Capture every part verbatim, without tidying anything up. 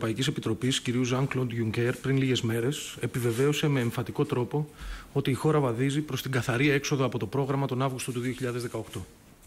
Ευρωπαϊκής Επιτροπής κ. Jean-Claude Juncker πριν λίγες μέρες επιβεβαίωσε με εμφατικό τρόπο ότι η χώρα βαδίζει προς την καθαρή έξοδο από το πρόγραμμα τον Αύγουστο του δύο χιλιάδες δεκαοκτώ.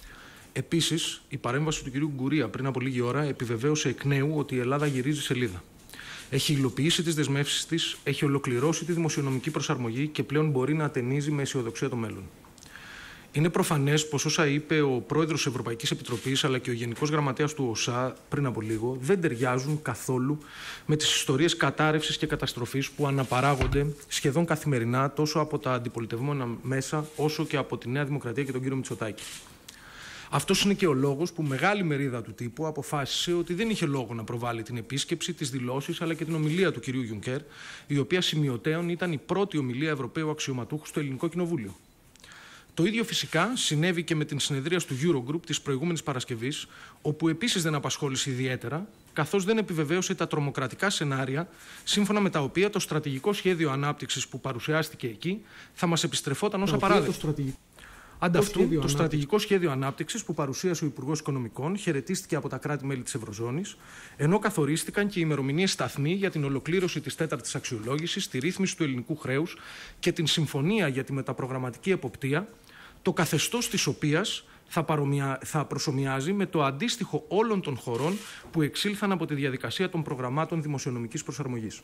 Επίσης, η παρέμβαση του κ. Γκουρία πριν από λίγη ώρα επιβεβαίωσε εκ νέου ότι η Ελλάδα γυρίζει σελίδα. Έχει υλοποιήσει τις δεσμεύσεις της, έχει ολοκληρώσει τη δημοσιονομική προσαρμογή και πλέον μπορεί να ατενίζει με αισιοδοξία το μέλλον. Είναι προφανές πως όσα είπε ο πρόεδρος της Ευρωπαϊκής Επιτροπής αλλά και ο Γενικός Γραμματέας του ΟΣΑ πριν από λίγο δεν ταιριάζουν καθόλου με τις ιστορίες κατάρρευσης και καταστροφής που αναπαράγονται σχεδόν καθημερινά τόσο από τα αντιπολιτευόμενα μέσα όσο και από τη Νέα Δημοκρατία και τον κύριο Μητσοτάκη. Αυτός είναι και ο λόγος που μεγάλη μερίδα του τύπου αποφάσισε ότι δεν είχε λόγο να προβάλλει την επίσκεψη, τις δηλώσεις αλλά και την ομιλία του κυρίου Juncker, η οποία σημειωτέων ήταν η πρώτη ομιλία Ευρωπαίου αξιωματούχου στο Ελληνικό Κοινοβούλιο. Το ίδιο φυσικά συνέβη και με την συνεδρίαση του Eurogroup της προηγούμενης Παρασκευής, όπου επίσης δεν απασχόλησε ιδιαίτερα, καθώς δεν επιβεβαίωσε τα τρομοκρατικά σενάρια, σύμφωνα με τα οποία το στρατηγικό σχέδιο ανάπτυξης που παρουσιάστηκε εκεί θα μας επιστρεφόταν ως απαράδεκτο. Ανταυτού, το στρατηγικό σχέδιο ανάπτυξης που παρουσίασε ο Υπουργός Οικονομικών χαιρετίστηκε από τα κράτη-μέλη της Ευρωζώνης, ενώ καθορίστηκαν και οι ημερομηνίες σταθμοί για την ολοκλήρωση της τέταρτης αξιολόγησης, τη ρύθμιση του ελληνικού χρέους και την συμφωνία για τη μεταπρογραμματική εποπτεία, το καθεστώς της οποίας θα, παρομοιά, θα προσομοιάζει με το αντίστοιχο όλων των χωρών που εξήλθαν από τη διαδικασία των προγραμμάτων δημοσιονομικής προσαρμογής.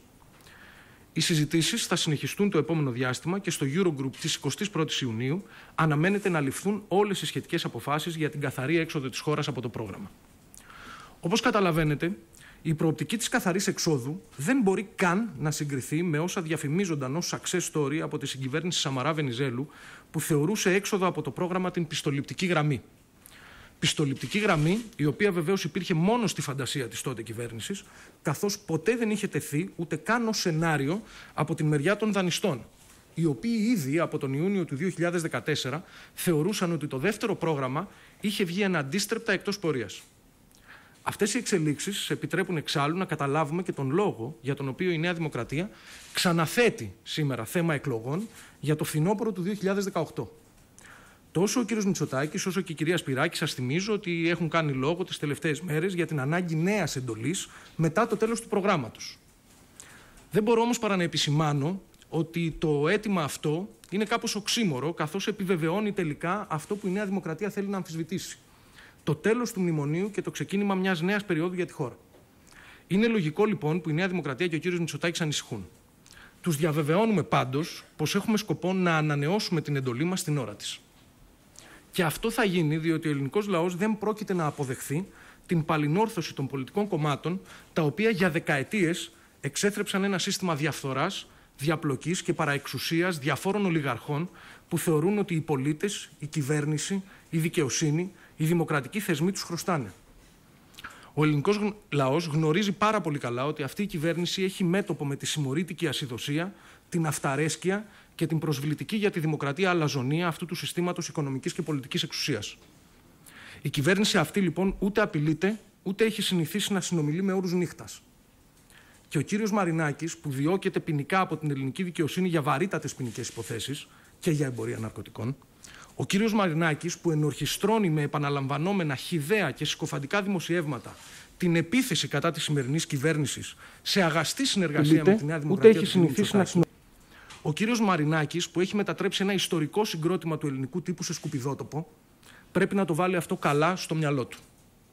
Οι συζητήσεις θα συνεχιστούν το επόμενο διάστημα και στο Eurogroup της εικοστής πρώτης Ιουνίου αναμένεται να ληφθούν όλες οι σχετικές αποφάσεις για την καθαρή έξοδο της χώρας από το πρόγραμμα. Όπως καταλαβαίνετε, η προοπτική της καθαρής εξόδου δεν μπορεί καν να συγκριθεί με όσα διαφημίζονταν ως success story από τη συγκυβέρνηση Σαμαρά Βενιζέλου, που θεωρούσε έξοδο από το πρόγραμμα την πιστοληπτική γραμμή. Πιστοληπτική γραμμή, η οποία βεβαίως υπήρχε μόνο στη φαντασία της τότε κυβέρνησης, καθώς ποτέ δεν είχε τεθεί ούτε καν ως σενάριο από την μεριά των δανειστών, οι οποίοι ήδη από τον Ιούνιο του δύο χιλιάδες δεκατέσσερα θεωρούσαν ότι το δεύτερο πρόγραμμα είχε βγει αναντίστρεπτα εκτός πορείας. Αυτές οι εξελίξεις επιτρέπουν εξάλλου να καταλάβουμε και τον λόγο για τον οποίο η Νέα Δημοκρατία ξαναθέτει σήμερα θέμα εκλογών για το φθινόπωρο του δύο χιλιάδες δεκαοκτώ. Τόσο ο κύριος Μητσοτάκης όσο και η κυρία Σπυράκη σας θυμίζω ότι έχουν κάνει λόγο τις τελευταίες μέρες για την ανάγκη νέας εντολής μετά το τέλος του προγράμματος. Δεν μπορώ όμως παρά να επισημάνω ότι το αίτημα αυτό είναι κάπως οξύμορο, καθώς επιβεβαιώνει τελικά αυτό που η Νέα Δημοκρατία θέλει να αμφισβητήσει. Το τέλος του μνημονίου και το ξεκίνημα μιας νέας περίοδου για τη χώρα. Είναι λογικό λοιπόν που η Νέα Δημοκρατία και ο κύριος Μητσοτάκης ανησυχούν. Τους διαβεβαιώνουμε πάντως πως έχουμε σκοπό να ανανεώσουμε την εντολή μας στην ώρα της. Και αυτό θα γίνει διότι ο ελληνικός λαός δεν πρόκειται να αποδεχθεί την παλινόρθωση των πολιτικών κομμάτων, τα οποία για δεκαετίες εξέθρεψαν ένα σύστημα διαφθοράς, διαπλοκής και παραεξουσίας διαφόρων ολιγαρχών που θεωρούν ότι οι πολίτες, η κυβέρνηση, η δικαιοσύνη, οι δημοκρατικοί θεσμοί τους χρωστάνε. Ο ελληνικός λαός γνωρίζει πάρα πολύ καλά ότι αυτή η κυβέρνηση έχει μέτωπο με τη συμμορήτικη ασυδοσία, την αυταρέσκεια και την προσβλητική για τη δημοκρατία αλαζονία αυτού του συστήματος οικονομικής και πολιτικής εξουσίας. Η κυβέρνηση αυτή λοιπόν ούτε απειλείται, ούτε έχει συνηθίσει να συνομιλεί με όρους νύχτας. Και ο κύριος Μαρινάκης, που διώκεται ποινικά από την ελληνική δικαιοσύνη για βαρύτατες ποινικές υποθέσεις και για εμπορία ναρκωτικών, ο κύριος Μαρινάκης, που ενορχιστρώνει με επαναλαμβανόμενα χυδαία και συκοφαντικά δημοσιεύματα την επίθεση κατά της σημερινής κυβέρνησης σε αγαστή συνεργασία Λείτε, με τη Νέα Δημοκρατία, ούτε έχει συνηθίσει να συνο... Ο κύριος Μαρινάκης, που έχει μετατρέψει ένα ιστορικό συγκρότημα του ελληνικού τύπου σε σκουπιδότοπο, πρέπει να το βάλει αυτό καλά στο μυαλό του.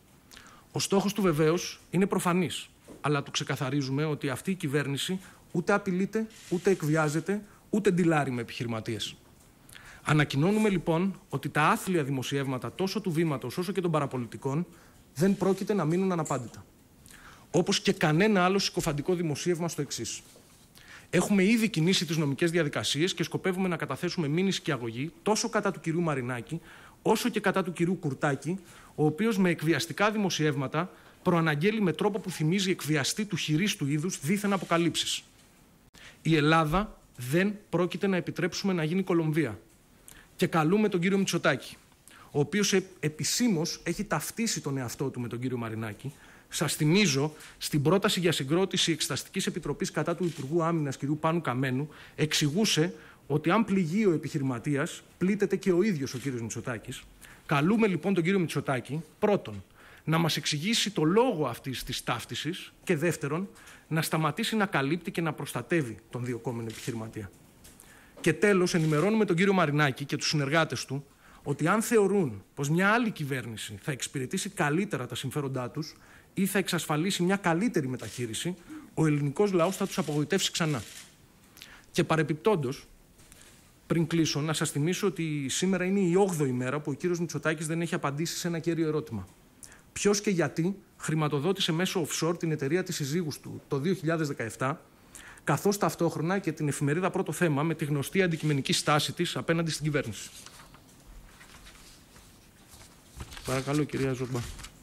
Ο στόχος του βεβαίως είναι προφανής, αλλά του ξεκαθαρίζουμε ότι αυτή η κυβέρνηση ούτε απειλείται, ούτε εκβιάζεται, ούτε ντυλάρει με επιχειρηματίες. Ανακοινώνουμε λοιπόν ότι τα άθλια δημοσιεύματα τόσο του Βήματος όσο και των παραπολιτικών δεν πρόκειται να μείνουν αναπάντητα. Όπως και κανένα άλλο συκοφαντικό δημοσίευμα στο εξής. Έχουμε ήδη κινήσει τις νομικές διαδικασίες και σκοπεύουμε να καταθέσουμε μήνυση και αγωγή τόσο κατά του κυρίου Μαρινάκη όσο και κατά του κυρίου Κουρτάκη, ο οποίος με εκβιαστικά δημοσιεύματα προαναγγέλει με τρόπο που θυμίζει εκβιαστή του χειρίστου είδους δίθεν αποκαλύψεις. Η Ελλάδα δεν πρόκειται να επιτρέψουμε να γίνει Κολομβία. Και καλούμε τον κύριο Μητσοτάκη, ο οποίος επισήμως έχει ταυτίσει τον εαυτό του με τον κύριο Μαρινάκη. Σας θυμίζω, στην πρόταση για συγκρότηση Εξεταστικής Επιτροπής κατά του Υπουργού Άμυνας κ. Πάνου Καμένου, εξηγούσε ότι αν πληγεί ο επιχειρηματίας, πλήττεται και ο ίδιος ο κύριος Μητσοτάκης. Καλούμε λοιπόν τον κύριο Μητσοτάκη, πρώτον, να μας εξηγήσει το λόγο αυτής της ταύτισης και δεύτερον, να σταματήσει να καλύπτει και να προστατεύει τον διωκόμενο επιχειρηματία. Και τέλος, ενημερώνουμε τον κύριο Μαρινάκη και τους συνεργάτες του ότι αν θεωρούν πως μια άλλη κυβέρνηση θα εξυπηρετήσει καλύτερα τα συμφέροντά τους ή θα εξασφαλίσει μια καλύτερη μεταχείριση, ο ελληνικός λαός θα τους απογοητεύσει ξανά. Και παρεπιπτόντως, πριν κλείσω, να σας θυμίσω ότι σήμερα είναι η όγδοη μέρα που ο κύριος Μητσοτάκης δεν έχει απαντήσει σε ένα κέριο ερώτημα. Ποιος και γιατί χρηματοδότησε μέσω offshore την εταιρεία της συζύγους του το δύο χιλιάδες δεκαεπτά, καθώς ταυτόχρονα και την εφημερίδα Πρώτο Θέμα με τη γνωστή αντικειμενική στάση της απέναντι στην κυβέρνηση. Παρακαλώ, κυρία Ζορμπά.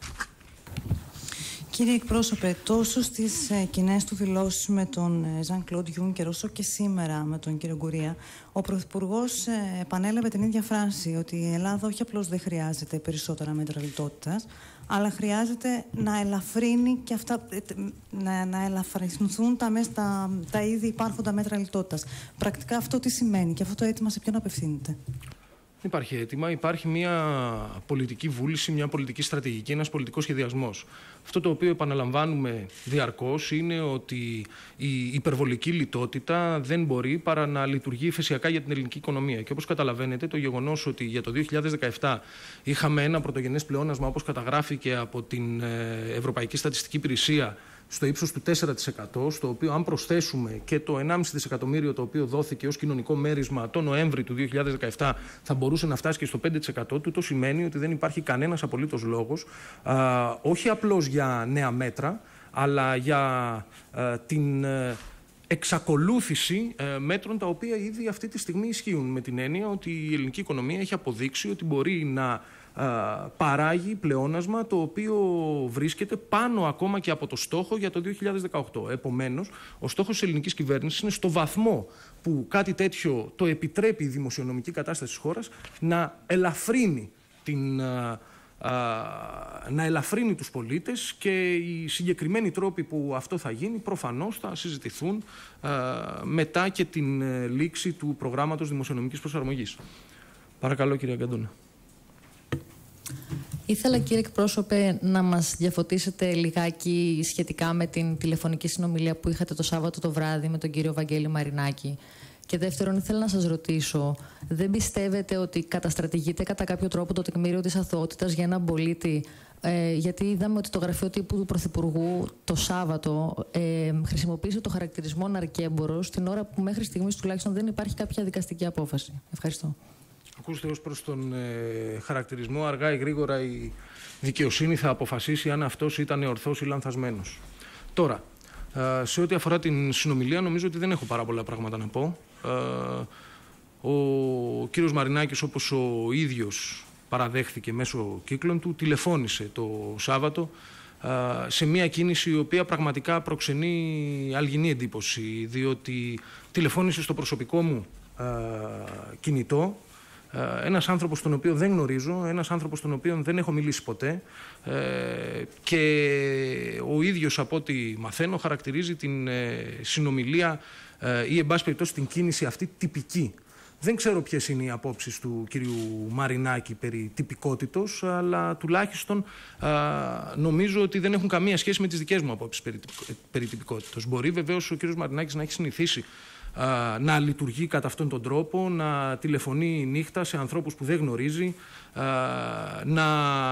Κύριε εκπρόσωπε, τόσο στις ε, κοινές του δηλώσεις με τον Ζαν Κλοντ Γιούνκερ όσο και σήμερα με τον κύριο Γκουρία, ο Πρωθυπουργός ε, επανέλαβε την ίδια φράση ότι η Ελλάδα όχι απλώς δεν χρειάζεται περισσότερα μέτρα λιτότητας, αλλά χρειάζεται να ελαφρύνει και αυτά, να, να ελαφρυνθούν τα, μέσα, τα, τα ήδη υπάρχοντα μέτρα λιτότητας. Πρακτικά αυτό τι σημαίνει και αυτό το αίτημα σε ποιον απευθύνεται? Δεν υπάρχει αίτημα, υπάρχει μια πολιτική βούληση, μια πολιτική στρατηγική, ένας πολιτικός σχεδιασμός. Αυτό το οποίο επαναλαμβάνουμε διαρκώς είναι ότι η υπερβολική λιτότητα δεν μπορεί παρά να λειτουργεί ηφαισιακά για την ελληνική οικονομία. Και όπως καταλαβαίνετε, το γεγονός ότι για το δύο χιλιάδες δεκαεπτά είχαμε ένα πρωτογενές πλεόνασμα, όπως καταγράφηκε από την Ευρωπαϊκή Στατιστική Υπηρεσία, στο ύψος του τέσσερα τοις εκατό, στο οποίο αν προσθέσουμε και το ενάμιση δισεκατομμύριο το οποίο δόθηκε ως κοινωνικό μέρισμα το Νοέμβρη του δύο χιλιάδες δεκαεπτά, θα μπορούσε να φτάσει και στο πέντε τοις εκατό. Τούτο σημαίνει ότι δεν υπάρχει κανένας απολύτως λόγος, α, όχι απλώς για νέα μέτρα, αλλά για α, την α, εξακολούθηση α, μέτρων τα οποία ήδη αυτή τη στιγμή ισχύουν, με την έννοια ότι η ελληνική οικονομία έχει αποδείξει ότι μπορεί να παράγει πλεόνασμα το οποίο βρίσκεται πάνω ακόμα και από το στόχο για το δύο χιλιάδες δεκαοκτώ. Επομένως, ο στόχος της ελληνικής κυβέρνησης είναι στο βαθμό που κάτι τέτοιο το επιτρέπει η δημοσιονομική κατάσταση της χώρας να ελαφρύνει, την, α, α, να ελαφρύνει τους πολίτες, και οι συγκεκριμένοι τρόποι που αυτό θα γίνει προφανώς θα συζητηθούν α, μετά και την α, λήξη του προγράμματος δημοσιονομικής προσαρμογής. Παρακαλώ, κυρία Γκαντούνα. Ήθελα, κύριε εκπρόσωπε, να μας διαφωτίσετε λιγάκι σχετικά με την τηλεφωνική συνομιλία που είχατε το Σάββατο το βράδυ με τον κύριο Βαγγέλη Μαρινάκη. Και δεύτερον, ήθελα να σας ρωτήσω, δεν πιστεύετε ότι καταστρατηγείτε κατά κάποιο τρόπο το τεκμήριο της αθωότητας για έναν πολίτη? Ε, γιατί είδαμε ότι το γραφείο τύπου του Πρωθυπουργού το Σάββατο ε, χρησιμοποίησε το χαρακτηρισμό ναρκέμπορος, την ώρα που μέχρι στιγμής τουλάχιστον δεν υπάρχει κάποια δικαστική απόφαση. Ευχαριστώ. Ακούστε, ως προς τον ε, χαρακτηρισμό, αργά ή γρήγορα η δικαιοσύνη θα αποφασίσει αν αυτός ήταν ορθός ή λανθασμένος. Τώρα, ε, σε ό,τι αφορά την συνομιλία, νομίζω ότι δεν έχω πάρα πολλά πράγματα να πω. Ε, ο κύριος Μαρινάκης, όπως ο ίδιος παραδέχθηκε μέσω κύκλων του, τηλεφώνησε το Σάββατο ε, σε μια κίνηση η οποία πραγματικά προξενεί αλγινή εντύπωση, διότι τηλεφώνησε στο προσωπικό μου ε, κινητό, ένας άνθρωπος τον οποίο δεν γνωρίζω, ένας άνθρωπος τον οποίο δεν έχω μιλήσει ποτέ, και ο ίδιος, από ό,τι μαθαίνω, χαρακτηρίζει την συνομιλία ή, εν πάση περιπτώσει, την κίνηση αυτή τυπική. Δεν ξέρω ποιες είναι οι απόψεις του κυρίου Μαρινάκη περί τυπικότητος, αλλά τουλάχιστον νομίζω ότι δεν έχουν καμία σχέση με τις δικές μου απόψεις περί, περί τυπικότητος. Μπορεί βεβαίως ο κύριος Μαρινάκης να έχει συνηθίσει να λειτουργεί κατά αυτόν τον τρόπο, να τηλεφωνεί νύχτα σε ανθρώπους που δεν γνωρίζει, να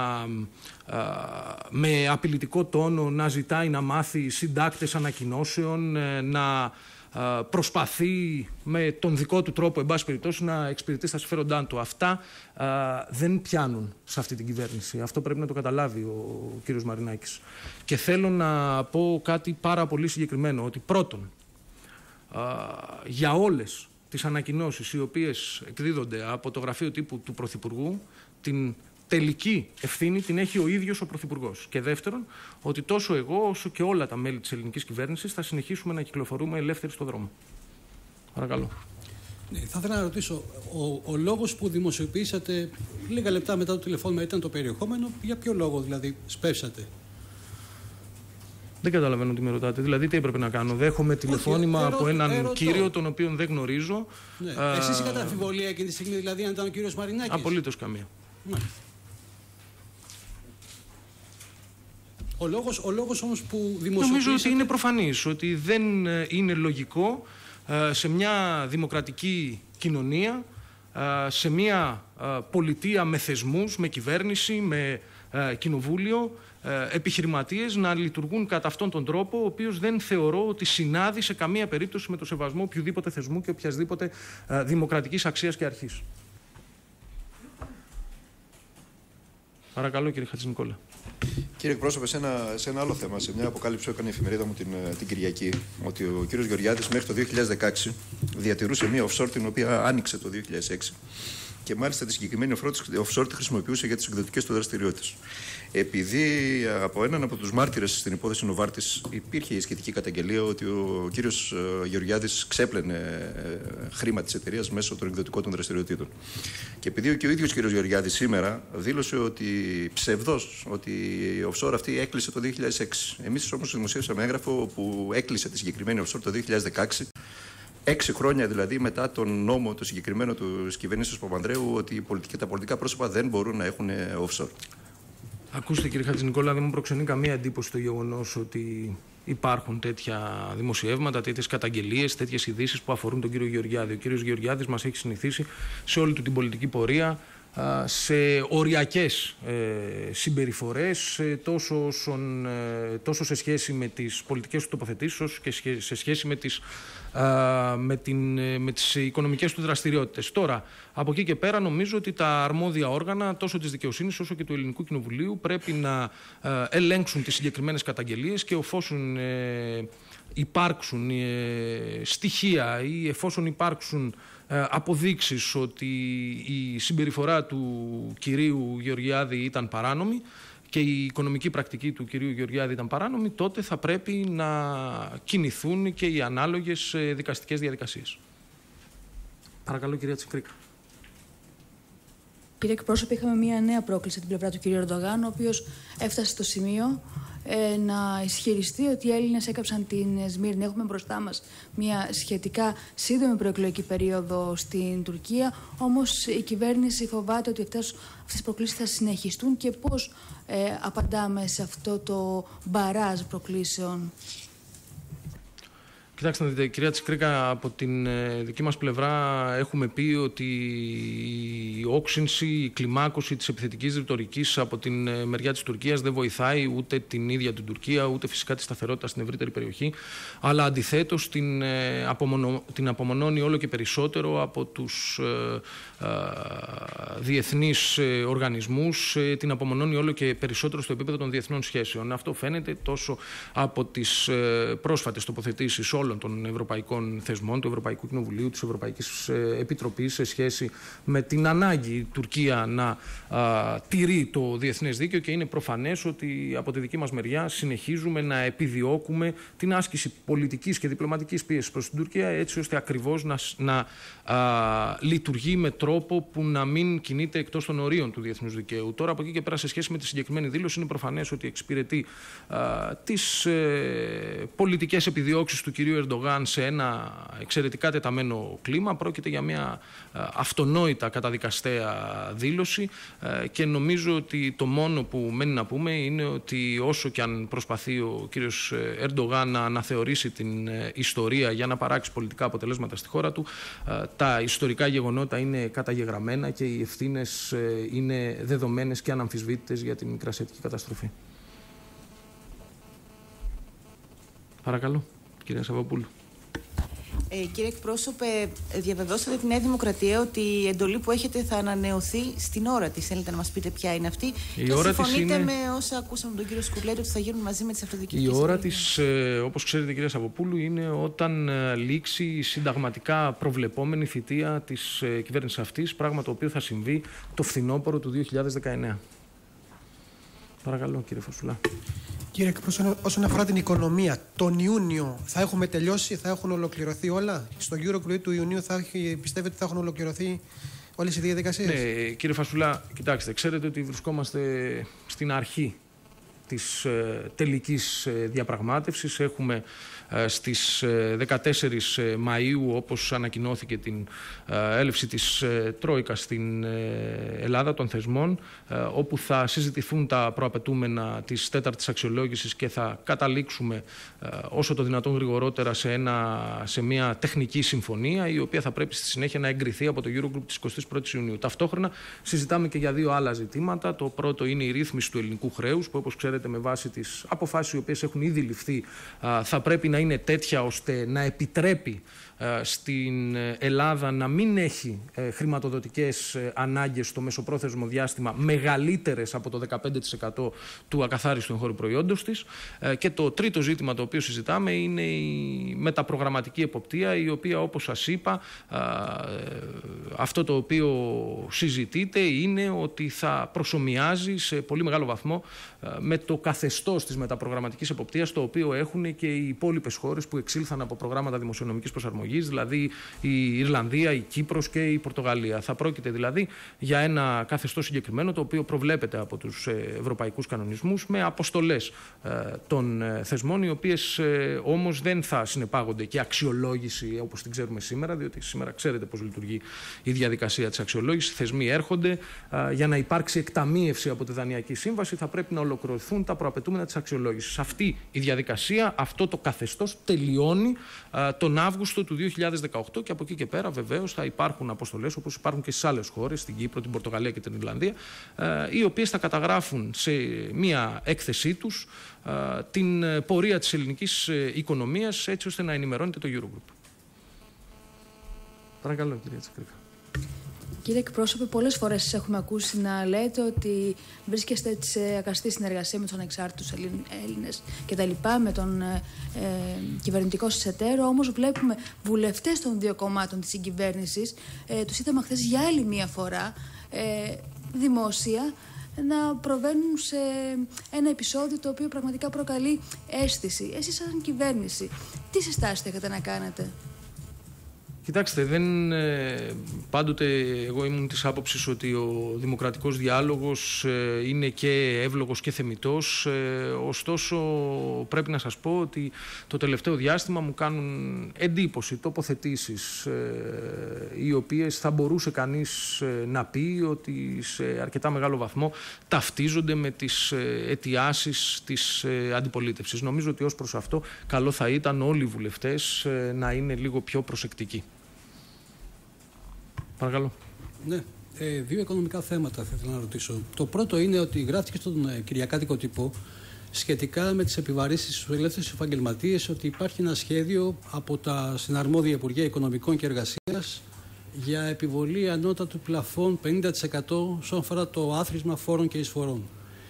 με απειλητικό τόνο να ζητάει να μάθει συντάκτες ανακοινώσεων, να προσπαθεί με τον δικό του τρόπο, εν πάση περιπτώσει, να εξυπηρετήσει τα συμφέροντά του. Αυτά δεν πιάνουν σε αυτή την κυβέρνηση. Αυτό πρέπει να το καταλάβει ο κύριος Μαρινάκης. Και θέλω να πω κάτι πάρα πολύ συγκεκριμένο, ότι πρώτον, για όλες τις ανακοινώσεις οι οποίες εκδίδονται από το γραφείο τύπου του Πρωθυπουργού, την τελική ευθύνη την έχει ο ίδιος ο Πρωθυπουργός. Και δεύτερον, ότι τόσο εγώ όσο και όλα τα μέλη της ελληνικής κυβέρνησης θα συνεχίσουμε να κυκλοφορούμε ελεύθεροι στον δρόμο. Παρακαλώ. Ναι, θα ήθελα να ρωτήσω, ο, ο λόγος που δημοσιοποιήσατε λίγα λεπτά μετά το τηλεφώνημα ήταν το περιεχόμενο, για ποιο λόγο δηλαδή σπεύσατε? Δεν καταλαβαίνω τι με ρωτάτε. Δηλαδή, τι έπρεπε να κάνω? Δέχομαι τηλεφώνημα ερω, από έναν ερωτώ. κύριο τον οποίον δεν γνωρίζω. Ναι. Α... Εσείς είχατε αμφιβολία εκείνη τη στιγμή, δηλαδή, αν ήταν ο κύριος Μαρινάκης? Απολύτως καμία. Ναι. Ο λόγος, ο λόγος όμως που δημοσιοποιήσατε... Νομίζω ότι είναι προφανής ότι δεν είναι λογικό σε μια δημοκρατική κοινωνία, σε μια πολιτεία με θεσμούς, με κυβέρνηση, με κοινοβούλιο, επιχειρηματίες να λειτουργούν κατά αυτόν τον τρόπο, ο οποίος δεν θεωρώ ότι συνάδει σε καμία περίπτωση με το σεβασμό οποιοδήποτε θεσμού και οποιασδήποτε δημοκρατικής αξίας και αρχής. Παρακαλώ, κύριε Χατζηνικόλα. Κύριε εκπρόσωπε, σε ένα, σε ένα άλλο θέμα, σε μια αποκάλυψη που έκανε η εφημερίδα μου την, την Κυριακή, ότι ο κύριος Γεωργιάδης μέχρι το δύο χιλιάδες δεκαέξι διατηρούσε μια offshore την οποία άνοιξε το δύο χιλιάδες έξι και μάλιστα τη συγκεκριμένη offshore τη χρησιμοποιούσε για τις εκδοτικές του δραστηριότητες. Επειδή από έναν από τους μάρτυρες στην υπόθεση Νοβάρτης υπήρχε η σχετική καταγγελία ότι ο κύριος Γεωργιάδης ξέπλαινε χρήμα της εταιρείας μέσω των εκδοτικών των δραστηριοτήτων. Και επειδή και ο ίδιος κύριος Γεωργιάδης σήμερα δήλωσε ότι ψευδώς ότι η offshore αυτή έκλεισε το δύο χιλιάδες έξι. Εμείς όμως δημοσίευσαμε έγγραφο που έκλεισε τη συγκεκριμένη offshore το δύο χιλιάδες δεκαέξι. Έξι χρόνια δηλαδή μετά τον νόμο το συγκεκριμένο της κυβερνήσεως Παπανδρέου ότι οι πολιτικοί, τα πολιτικά πρόσωπα δεν μπορούν να έχουν offshore. Ακούστε, κύριε Χατζηνικόλα, δεν μου προξενεί καμία εντύπωση το γεγονός ότι υπάρχουν τέτοια δημοσιεύματα, τέτοιες καταγγελίες, τέτοιες ειδήσεις που αφορούν τον κύριο Γεωργιάδη. Ο κύριος Γεωργιάδης μας έχει συνηθίσει σε όλη του την πολιτική πορεία σε οριακές ε, συμπεριφορές τόσο, όσον, ε, τόσο σε σχέση με τις πολιτικές του τοποθετήσεις όσο και σε σχέση με τις, α, με, την, με τις οικονομικές του δραστηριότητες. Τώρα, από εκεί και πέρα νομίζω ότι τα αρμόδια όργανα τόσο της δικαιοσύνης όσο και του Ελληνικού Κοινοβουλίου πρέπει να ε, ελέγξουν τις συγκεκριμένες καταγγελίες και εφόσον ε, υπάρξουν ε, στοιχεία ή εφόσον υπάρξουν αποδείξεις ότι η συμπεριφορά του κυρίου Γεωργιάδη ήταν παράνομη και η οικονομική πρακτική του κυρίου Γεωργιάδη ήταν παράνομη, τότε θα πρέπει να κινηθούν και οι ανάλογες δικαστικές διαδικασίες. Παρακαλώ, κυρία Τσικρίκα. Κύριε εκπρόσωπε, είχαμε μια νέα πρόκληση από την πλευρά του κ. Ερντογάν, ο οποίος έφτασε στο σημείο ε, να ισχυριστεί ότι οι Έλληνες έκαψαν την Σμύρνη. Έχουμε μπροστά μας μια σχετικά σύντομη προεκλογική περίοδο στην Τουρκία, όμως η κυβέρνηση φοβάται ότι αυτές, αυτές οι προκλήσεις θα συνεχιστούν και πώς ε, απαντάμε σε αυτό το μπαράζ προκλήσεων. Κοιτάξτε, δείτε, κυρία Τσικρίκα, από την ε, δική μας πλευρά έχουμε πει ότι η όξυνση, η κλιμάκωση της επιθετικής ρητορικής από την ε, μεριά της Τουρκίας δεν βοηθάει ούτε την ίδια την Τουρκία, ούτε φυσικά τη σταθερότητα στην ευρύτερη περιοχή, αλλά αντιθέτως την, ε, απομονω, την απομονώνει όλο και περισσότερο από τους ε, ε, διεθνείς ε, οργανισμούς, ε, την απομονώνει όλο και περισσότερο στο επίπεδο των διεθνών σχέσεων. Αυτό φαίνεται τόσο από τις ε, πρόσφατες τοποθετήσεις όλων των ευρωπαϊκών θεσμών, του Ευρωπαϊκού Κοινοβουλίου, της Ευρωπαϊκής Επιτροπής σε σχέση με την ανάγκη η Τουρκία να α, τηρεί το διεθνές δίκαιο και είναι προφανές ότι από τη δική μας μεριά συνεχίζουμε να επιδιώκουμε την άσκηση πολιτικής και διπλωματικής πίεσης προς την Τουρκία έτσι ώστε ακριβώς να, να α, λειτουργεί με τρόπο που να μην κινείται εκτός των ορίων του διεθνούς δικαίου. Τώρα από εκεί και πέρα σε σχέση με τη συγκεκριμένη δήλωση είναι προφανές ότι εξυπηρετεί α, τις ε, πολιτικές επιδιώξεις του κυρίου Ερντογάν σε ένα εξαιρετικά τεταμένο κλίμα. Πρόκειται για μια αυτονόητα καταδικαστέα δήλωση και νομίζω ότι το μόνο που μένει να πούμε είναι ότι όσο και αν προσπαθεί ο κύριος Ερντογάν να αναθεωρήσει την ιστορία για να παράξει πολιτικά αποτελέσματα στη χώρα του, τα ιστορικά γεγονότα είναι καταγεγραμμένα και οι ευθύνες είναι δεδομένες και αναμφισβήτητες για την μικρασιατική καταστροφή. Παρακαλώ. Κυρία Σαββόπουλου. Ε, κύριε εκπρόσωπε, διαβεβαιώσατε τη Νέα Δημοκρατία ότι η εντολή που έχετε θα ανανεωθεί στην ώρα της. Θέλετε να μας πείτε ποια είναι αυτή? Η και ώρα συμφωνείτε είναι... με όσα ακούσαμε τον κύριο Σκουρλέτη ότι θα γίνουν μαζί με τις αυτοδιοικητικές? Η ώρα της, ε, όπως ξέρετε κυρία Σαββοπούλου, είναι όταν ε, λήξει η συνταγματικά προβλεπόμενη θητεία της ε, κυβέρνησης αυτής, πράγμα το οποίο θα συμβεί το φθινόπωρο του δύο χιλιάδες δεκαεννέα. Παρακαλώ, κύριε Φωσουλά. Κύριε εκπρόσωπε, όσον αφορά την οικονομία, τον Ιούνιο θα έχουμε τελειώσει, θα έχουν ολοκληρωθεί όλα? Στο Eurogroup του Ιουνίου θα έχει, πιστεύετε ότι θα έχουν ολοκληρωθεί όλες οι διαδικασίες? Ναι, κύριε Φασουλά, κοιτάξτε, ξέρετε ότι βρισκόμαστε στην αρχή της τελικής διαπραγμάτευσης. Έχουμε στις δεκατέσσερις Μαΐου, όπως ανακοινώθηκε, την έλευση της Τρόικας στην Ελλάδα των θεσμών, όπου θα συζητηθούν τα προαπαιτούμενα της τέταρτης αξιολόγησης και θα καταλήξουμε όσο το δυνατόν γρηγορότερα σε, ένα, σε μια τεχνική συμφωνία, η οποία θα πρέπει στη συνέχεια να εγκριθεί από το Eurogroup της εικοστής πρώτης Ιουνίου. Ταυτόχρονα συζητάμε και για δύο άλλα ζητήματα. Το πρώτο είναι η ρύθμιση του ελληνικού χρέους, που όπως ξέρετε, με βάση τις αποφάσεις οι οποίες έχουν ήδη ληφθεί, θα πρέπει να είναι τέτοια ώστε να επιτρέπει στην Ελλάδα να μην έχει χρηματοδοτικές ανάγκες στο μεσοπρόθεσμο διάστημα μεγαλύτερες από το δεκαπέντε τοις εκατό του ακαθάριστου εγχώριου προϊόντος της. Και το τρίτο ζήτημα το οποίο συζητάμε είναι η μεταπρογραμματική εποπτεία, η οποία, όπως σας είπα, αυτό το οποίο συζητείται είναι ότι θα προσομοιάζει σε πολύ μεγάλο βαθμό με το καθεστώς της μεταπρογραμματικής εποπτείας, το οποίο έχουν και οι υπόλοιπες χώρες που εξήλθαν από προγράμματα δημοσιονομικής προσαρμογής, δηλαδή η Ιρλανδία, η Κύπρος και η Πορτογαλία. Θα πρόκειται δηλαδή για ένα καθεστώς συγκεκριμένο, το οποίο προβλέπεται από τους ευρωπαϊκούς κανονισμούς με αποστολές των θεσμών, οι οποίες όμως δεν θα συνεπάγονται και αξιολόγηση όπως την ξέρουμε σήμερα, διότι σήμερα ξέρετε πώς λειτουργεί η διαδικασία της αξιολόγησης. Οι θεσμοί έρχονται, για να υπάρξει εκταμείευση από τη Δανειακή Σύμβαση θα πρέπει να ολοκληρωθούν τα προαπαιτούμενα της αξιολόγησης. Αυτή η διαδικασία, αυτό το καθεστώς τελειώνει τον Αύγουστο του δύο χιλιάδες δεκαοκτώ και από εκεί και πέρα βεβαίως θα υπάρχουν αποστολές, όπως υπάρχουν και στις άλλες χώρες, στην Κύπρο, την Πορτογαλία και την Ιρλανδία, οι οποίες θα καταγράφουν σε μία έκθεσή τους την πορεία της ελληνικής οικονομίας, έτσι ώστε να ενημερώνεται το Eurogroup. Παρακαλώ, κυρία Τσακρίκα. Κύριε εκπρόσωπε, πολλές φορές σας έχουμε ακούσει να λέτε ότι βρίσκεστε σε αγαστή συνεργασία με τους ανεξάρτητους Έλληνες και τα λοιπά, με τον ε, κυβερνητικό σας εταίρο. Όμως βλέπουμε βουλευτές των δύο κομμάτων της συγκυβέρνησης, ε, τους είδαμε χθες για άλλη μία φορά, ε, δημόσια, να προβαίνουν σε ένα επεισόδιο το οποίο πραγματικά προκαλεί αίσθηση. Εσείς σαν κυβέρνηση, τι συστάσεις έχετε να κάνετε? Κοιτάξτε, δεν, ε, πάντοτε εγώ ήμουν της άποψης ότι ο δημοκρατικός διάλογος ε, είναι και εύλογος και θεμιτός. Ε, ωστόσο, πρέπει να σας πω ότι το τελευταίο διάστημα μου κάνουν εντύπωση τοποθετήσεις ε, οι οποίες θα μπορούσε κανείς ε, να πει ότι σε αρκετά μεγάλο βαθμό ταυτίζονται με τις ε, αιτιάσεις της ε, αντιπολίτευσης. Νομίζω ότι ως προς αυτό καλό θα ήταν όλοι οι βουλευτές ε, να είναι λίγο πιο προσεκτικοί. Παρακαλώ. Ναι, ε, δύο οικονομικά θέματα θα ήθελα να ρωτήσω. Το πρώτο είναι ότι γράφτηκε στον ε, κυριακάτικο τύπο σχετικά με τις επιβαρύνσεις στους ελεύθερους επαγγελματίες, ότι υπάρχει ένα σχέδιο από τα συναρμόδια Υπουργεία Οικονομικών και Εργασίας για επιβολή ανώτατου πλαφών πενήντα τοις εκατό όσον αφορά το άθροισμα φόρων και εισφορών.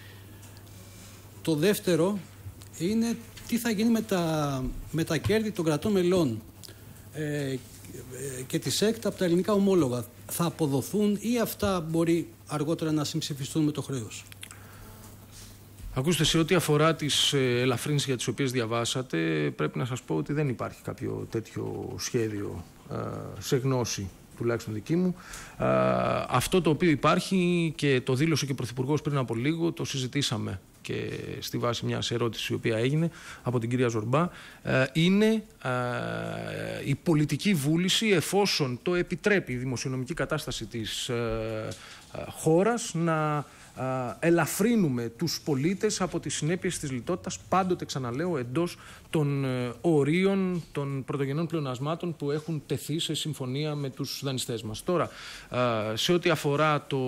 Το δεύτερο είναι τι θα γίνει με τα, με τα κέρδη των κρατών μελών ε, και της ΕΚΤ από τα ελληνικά ομόλογα. Θα αποδοθούν ή αυτά μπορεί αργότερα να συμψηφιστούν με το χρέος? Ακούστε, σε ό,τι αφορά τις ελαφρύνσεις για τις οποίες διαβάσατε, πρέπει να σας πω ότι δεν υπάρχει κάποιο τέτοιο σχέδιο σε γνώση, τουλάχιστον δική μου. Αυτό το οποίο υπάρχει και το δήλωσε και ο Πρωθυπουργός πριν από λίγο, το συζητήσαμε και στη βάση μιας ερώτησης η οποία έγινε από την κυρία Ζορμπά, είναι η πολιτική βούληση, εφόσον το επιτρέπει η δημοσιονομική κατάσταση της χώρας, να ελαφρύνουμε τους πολίτες από τις συνέπειες της λιτότητας, πάντοτε, ξαναλέω, εντός των ορίων των πρωτογενών πλεονασμάτων που έχουν τεθεί σε συμφωνία με τους δανειστές μας. Τώρα, σε ό,τι αφορά το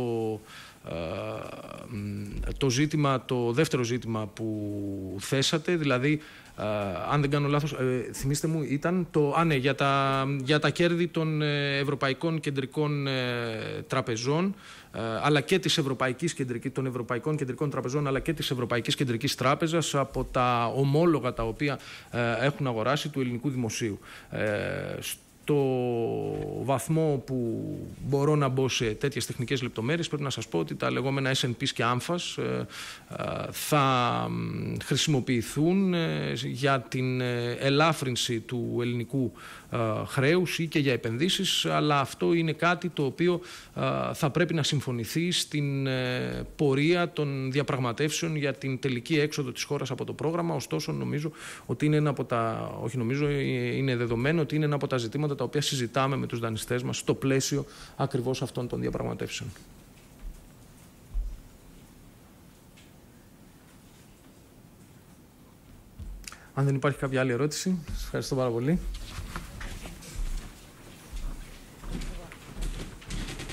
το ζήτημα, το δεύτερο ζήτημα που θέσατε, δηλαδή, Uh, αν δεν κάνω λάθος, uh, θυμίστε μου, ήταν το, α, ναι, για, τα, για τα κέρδη των uh, Ευρωπαϊκών Κεντρικών uh, Τραπεζών, uh, αλλά και της Ευρωπαϊκής Κεντρικής, των Ευρωπαϊκών Κεντρικών Τραπεζών, αλλά και της Ευρωπαϊκής Κεντρικής Τράπεζας από τα ομόλογα τα οποία uh, έχουν αγοράσει του ελληνικού δημοσίου. Uh, το βαθμό που μπορώ να μπω σε τέτοιες τεχνικές λεπτομέρειες, πρέπει να σας πω ότι τα λεγόμενα ες εν πις και άμφας θα χρησιμοποιηθούν για την ελάφρυνση του ελληνικού χρέους ή και για επενδύσεις, αλλά αυτό είναι κάτι το οποίο θα πρέπει να συμφωνηθεί στην πορεία των διαπραγματεύσεων για την τελική έξοδο της χώρας από το πρόγραμμα. Ωστόσο, νομίζω ότι είναι ένα από τα, όχι νομίζω, είναι δεδομένο ότι είναι ένα από τα ζητήματα τα οποία συζητάμε με τους δανειστές μας στο πλαίσιο ακριβώς αυτών των διαπραγματεύσεων. Αν δεν υπάρχει κάποια άλλη ερώτηση, σας ευχαριστώ πάρα πολύ.